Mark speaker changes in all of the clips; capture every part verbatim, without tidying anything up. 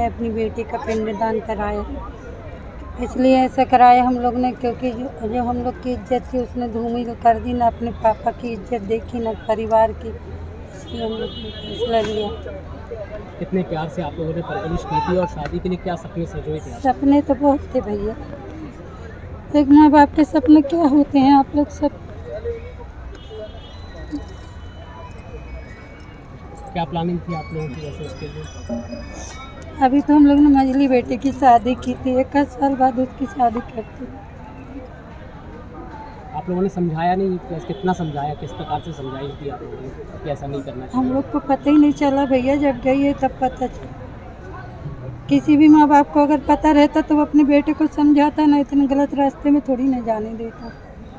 Speaker 1: हमने अपनी बेटी का पिंडदान कराया। इसलिए ऐसा कराया हम लोग ने क्योंकि जो, जो हम लोग की इज्जत थी उसने धूमिल कर दी, ना अपने पापा की इज्जत देखी ना परिवार की। इसलिए हम लोग ने फैसला लिया।
Speaker 2: कितने प्यार से आप लोगों ने परवरिश की थी और शादी के लिए क्या सपने सजोए थे?
Speaker 1: सपने तो बहुत थे भैया, एक माँ बाप के सपने क्या होते हैं आप लोग सब।
Speaker 2: क्या प्लानिंग थी आप लोगों की वैसे उसके लिए?
Speaker 1: अभी तो हम लोग ने मझली बेटे की शादी की थी, एक साल बाद उसकी शादी करती।
Speaker 2: आप लोगों ने समझाया नहीं? कितना समझाया, किस प्रकार से समझाई थी आप लोगों ने कि ऐसा नहीं करना चाहिए?
Speaker 1: हम लोग को पता ही नहीं चला भैया, जब गई है तब पता चला। किसी भी माँ बाप को अगर पता रहता तो वो अपने बेटे को समझाता, ना इतने गलत रास्ते में थोड़ी ना जाने देता।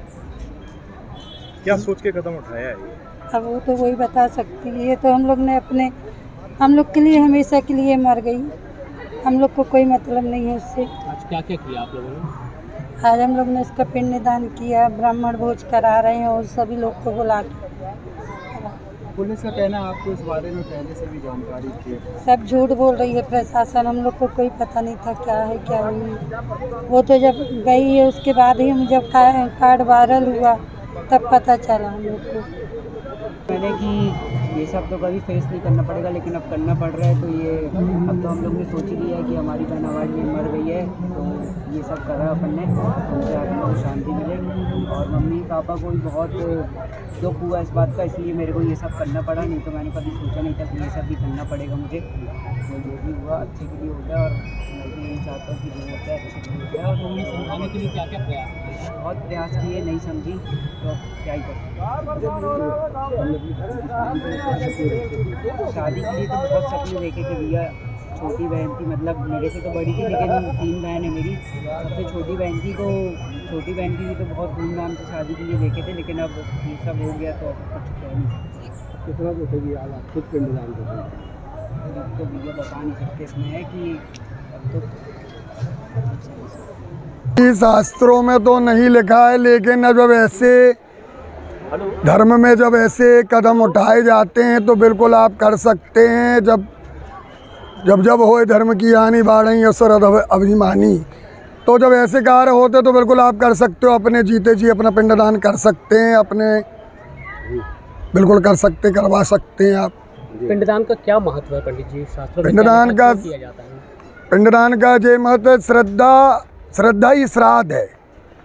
Speaker 3: क्या सोच के कदम उठाया है?
Speaker 1: अब वो तो वही बता सकती है। ये तो हम लोग ने अपने हम लोग के लिए हमेशा के लिए मर गई, हम लोग को कोई मतलब नहीं है उससे।
Speaker 2: आज क्या क्या किया आप लोगों ने?
Speaker 1: आज हम लोग ने उसका पिंडदान किया, ब्राह्मण भोज करा रहे हैं और सभी लोग को बुला के।
Speaker 3: पुलिस का कहना है आपको इस बारे में पहले से भी जानकारी थी?
Speaker 1: सब झूठ बोल रही है प्रशासन, हम लोग को कोई पता नहीं था क्या है क्या नहीं। वो तो जब गई है उसके बाद ही हम जब कार्ड वायरल हुआ तब पता चला हम लोग को।
Speaker 4: मैंने कि ये सब तो कभी फेस नहीं करना पड़ेगा, लेकिन अब करना पड़ रहा है। तो ये अब तो हम लोग ने सोच ही लिया है कि हमारी बहन आवाज़ में मर गई है, तो ये सब करा अपन ने, उनसे आत्मा को शांति मिले। और मम्मी पापा को भी बहुत दुख हुआ इस बात का, इसलिए मेरे को ये सब करना पड़ा। नहीं तो मैंने कभी सोचा नहीं था कि ये सब भी करना पड़ेगा मुझे। तो जो भी हुआ अच्छे के लिए होता है और मैं भी यही चाहता हूँ कि जो होता है अच्छे के लिए होता है। और
Speaker 2: उन्होंने समझाने के लिए क्या क्या प्रयास किए?
Speaker 4: बहुत प्रयास किए, नहीं समझी तो क्या ही कर सकते। शादी के लिए तो बहुत सपने देखे थे भैया। छोटी बहन थी, मतलब मेरे से तो बड़ी थी, लेकिन तीन बहन है मेरी। सबसे छोटी बहन थी, तो छोटी बहन की भी तो बहुत धूमधाम से शादी के लिए देखे थे, लेकिन अब ये सब हो गया तो अब कुछ कह नहीं।
Speaker 3: कितना सोचेगी आज आप खुद पिंडदान करेंगे?
Speaker 4: अब तो भैया बता नहीं सकते, इसमें है कि अब तो
Speaker 5: शास्त्रों में तो नहीं लिखा है, लेकिन जब ऐसे धर्म में जब ऐसे कदम उठाए जाते हैं तो बिल्कुल आप कर सकते हैं। जब जब जब होए धर्म की हानि बाढ़ई असर अभिमानी, तो जब ऐसे कार्य होते तो बिल्कुल आप कर सकते हो। अपने जीते जी अपना पिंडदान कर सकते हैं, अपने बिल्कुल कर सकते करवा सकते हैं आप।
Speaker 2: पिंडदान का क्या महत्व है पंडित जी? शास्त्रों में
Speaker 5: पिंडदान का
Speaker 2: किया जाता है?
Speaker 5: पिंडदान का ये महत्व श्रद्धा श्रद्धा ही श्राद्ध है।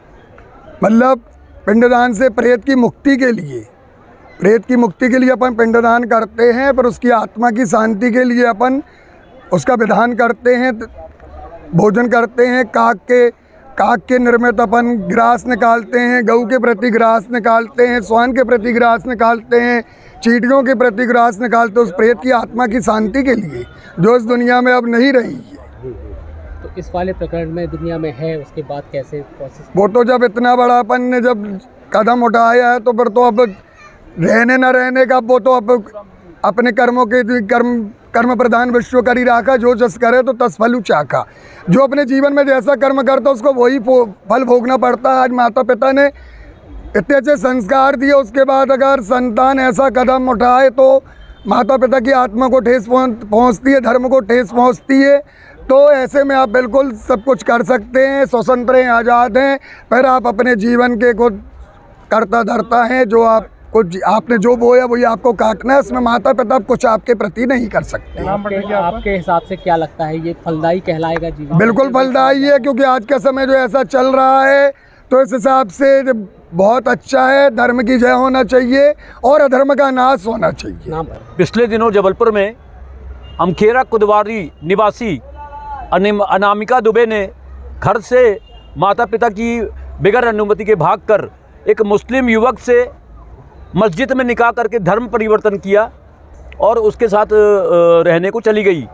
Speaker 5: मतलब पिंडदान से प्रेत की मुक्ति के लिए प्रेत की मुक्ति के लिए अपन पिंडदान करते हैं, पर उसकी आत्मा की शांति के लिए अपन उसका विधान करते हैं, भोजन करते हैं। काक के काक के निर्मित अपन ग्रास निकालते हैं, गऊ के प्रति ग्रास निकालते हैं, स्वान के प्रति ग्रास निकालते हैं, चींटियों के प्रति ग्रास निकालते हैं, उस प्रेत की आत्मा की शांति के लिए जो इस दुनिया में अब नहीं रही है।
Speaker 2: तो इस वाले प्रकरण में दुनिया में है, उसके बाद कैसे प्रोसेस?
Speaker 5: वो तो जब इतना बड़ा अपन ने जब कदम उठाया है तो फिर तो अब रहने न रहने का, वो तो अब अपने कर्मों के कर्म कर्म प्रधान विश्व करी राखा, जो जस करे तो तस फलु चाखा। जो अपने जीवन में जैसा कर्म करता उसको वही फल भोगना पड़ता है। आज माता पिता ने इतने अच्छे संस्कार दिए, उसके बाद अगर संतान ऐसा कदम उठाए तो माता पिता की आत्मा को ठेस पहुँचती है, धर्म को ठेस पहुँचती है। तो ऐसे में आप बिल्कुल सब कुछ कर सकते हैं, स्वतंत्र हैं, आज़ाद हैं, पर आप अपने जीवन के खुद करता धरता हैं। जो आप कुछ आपने जो बोया वही आपको काटना है, उसमें माता पिता कुछ आपके प्रति नहीं कर सकते।
Speaker 2: आपके, आपके हिसाब से क्या लगता है ये फलदायी कहलाएगा जीवन?
Speaker 5: बिल्कुल फलदायी है, क्योंकि आज का समय जो ऐसा चल रहा है तो इस हिसाब से बहुत अच्छा है। धर्म की जय होना चाहिए और अधर्म का नाश होना चाहिए।
Speaker 6: पिछले दिनों जबलपुर में अमखेरा कुदवारी निवासी अनामिका दुबे ने घर से माता पिता की बगैर अनुमति के भागकर एक मुस्लिम युवक से मस्जिद में निकाह करके धर्म परिवर्तन किया और उसके साथ रहने को चली गई,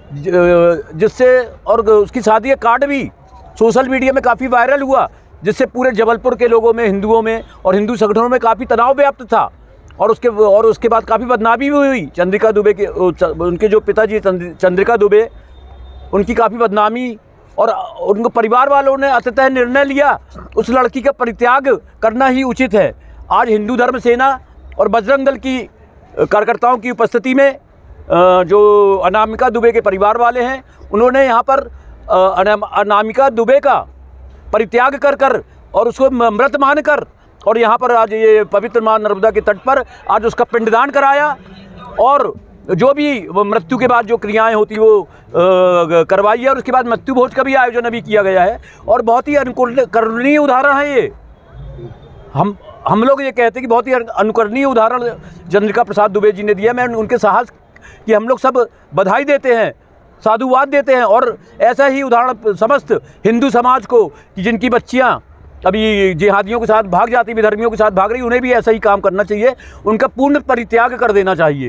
Speaker 6: जिससे और उसकी शादी का कार्ड भी सोशल मीडिया में काफ़ी वायरल हुआ, जिससे पूरे जबलपुर के लोगों में, हिंदुओं में और हिंदू संगठनों में काफ़ी तनाव व्याप्त था। और उसके और उसके बाद काफ़ी बदनामी भी हुई। चंद्रिका दुबे के उनके जो पिताजी चंद्रिका दुबे, उनकी काफ़ी बदनामी, और उनको परिवार वालों ने अंततः निर्णय लिया उस लड़की का परित्याग करना ही उचित है। आज हिंदू धर्म सेना और बजरंग दल की कार्यकर्ताओं की उपस्थिति में जो अनामिका दुबे के परिवार वाले हैं, उन्होंने यहाँ पर अनामिका दुबे का परित्याग कर कर और उसको मृत मान कर और यहाँ पर आज ये पवित्र माँ नर्मदा के तट पर आज उसका पिंडदान कराया और जो भी मृत्यु के बाद जो क्रियाएं होती वो करवाई है और उसके बाद मृत्यु भोज का भी आयोजन अभी किया गया है और बहुत ही अनुकरणीय उदाहरण है ये। हम हम लोग ये कहते हैं कि बहुत ही अनुकरणीय उदाहरण चंद्रिका प्रसाद दुबे जी ने दिया। मैं उनके साहस की हम लोग सब बधाई देते हैं, साधुवाद देते हैं और ऐसा ही उदाहरण समस्त हिंदू समाज को कि जिनकी बच्चियां अभी जिहादियों के साथ भाग जाती, विधर्मियों के साथ भाग रही, उन्हें भी ऐसा ही काम करना चाहिए, उनका पूर्ण परित्याग कर देना चाहिए।